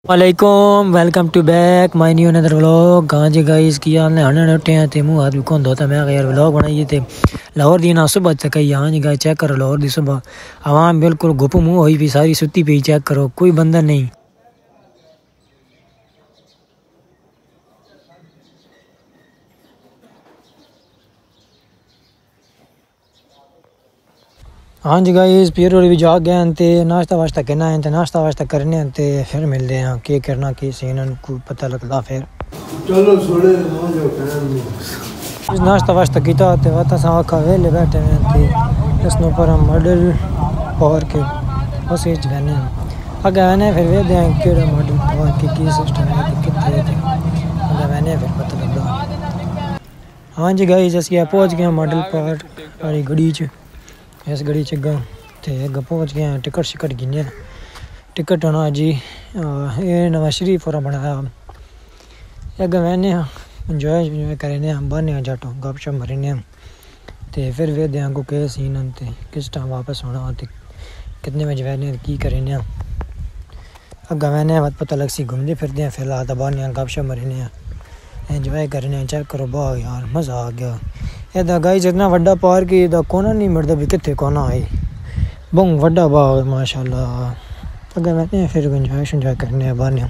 वालेकुम welcome to back my new another vlog. हाँ जी गाइस की हाल ने हने उठे हैं ते मुंह हाथ भी कौन धोता मैं यार व्लॉग बनाइए थे लाहौर दी ना सुबह तक ही। हाँ जी गाइस चेक करो लाहौर दी सुबह आवाम बिल्कुल गुप मुँह हुई भी सारी सुती पी। चेक करो कोई बंदा नहीं। हाँ जी गाइस फिर और भी जाग गए ते नाश्ता वाश्ता करना है ते नाश्ता वाश्ता करने हैं ते फिर मिलते हैं के करना की सीन को पता लगता फिर चलो छोड़े नाश्ता वाश्ता किया ते वाता सा आखा वेले बैठे हैं ते इसनो पर हम मॉडल पावर के बस ये गने अगर आने फिर वे दें केड़ा मॉडल पावर के की सिस्टम है कि कितने थे अगर मैंने फिर पता लगा। हाँ जी गाइस असि पहुंच गए मॉडल पावर वाली गड़ी च इस गड़ी च अगर पहुंच गए टिकट शिकट गिने टिकट होना जी ये नवा शरीफ और बनाया अगर मैंने इंजॉय करें हम बने जाटो गप शप मरने तो फिर वे दें को के सीन ते किस टाइम वापस होना तो कितने बजे वहने की करें अगर मैंने बात पता लग सी घूमते फिरते हैं फिलहाल तो बने गप शप मरने एंजॉय करने चेक करो वाह यार मज़ा आ गया। ये गाइस इतना वड्डा पार्क है कोना नहीं मरदा भी कितने कोना है बहुत वड्डा बाग माशाल्लाह। अगर मैंने फिर इंजॉय करने बने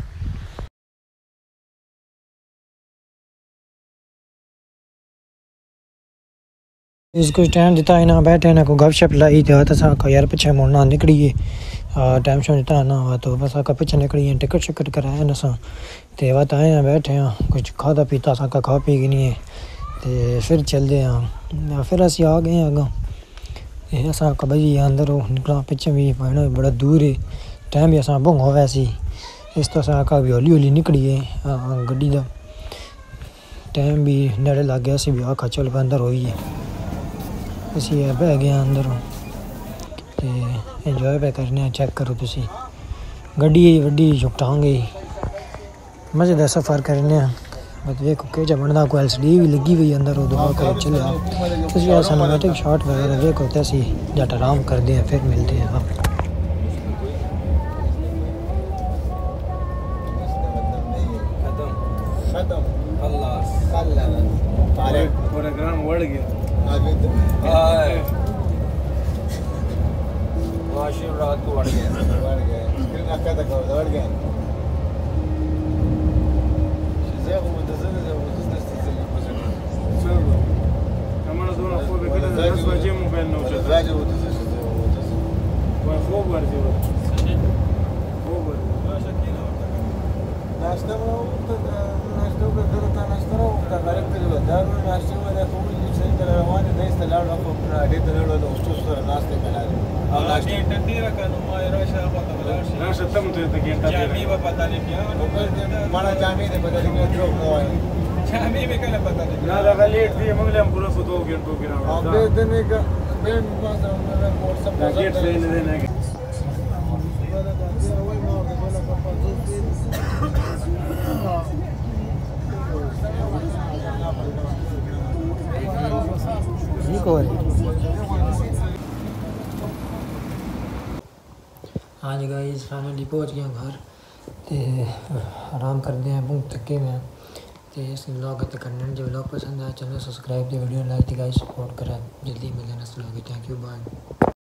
इसको टाइम दिता है ना बैठे ना को गपशप लाई तो सा यार पीछे मुड़ना निकलिए टाइम शो दिता ना हुआ तो बस आका पीछे निकलिए टिकट शिकट कराया ना सा तो बात आए हैं बैठे हैं कुछ खादा पीता सा का खा पी गई है तो फिर चलते हैं फिर असी आ गए हैं अगर असा का भाई अंदर निकला पीछे भी पढ़ना बड़ा दूर है टाइम भी असा बहुत होवे सी इस तो असा का भी हौली हौली निकलिए गड्डी का टाइम भी नेड़े लग गया सी भी आखा चल अंदर होई है असी बह गए अंदर तो इंजॉय पे करने चेक करो तुसी गड्डी वड्डी जुटांगे मज़े का सफ़र करने बस देखो के जब बनता कोई एलसीडी भी लगी हुई अंदर वो दुआ कर चले तुसी सिनेमैटिक शॉट वगैरह देखो तो असी जट आराम करते हैं फिर मिलते हैं आप प्रोग्राम बढ़ गया रात को बढ़ गया हाँ जी गाइस फाइनली पहुंच गया घर तो आराम करते हैं बहुत थके में तो इस व्लॉग तक करने जो व्लॉग पसंद आया channel subscribe video like guys support करें जल्दी मिलने next vlog. Thank you bye.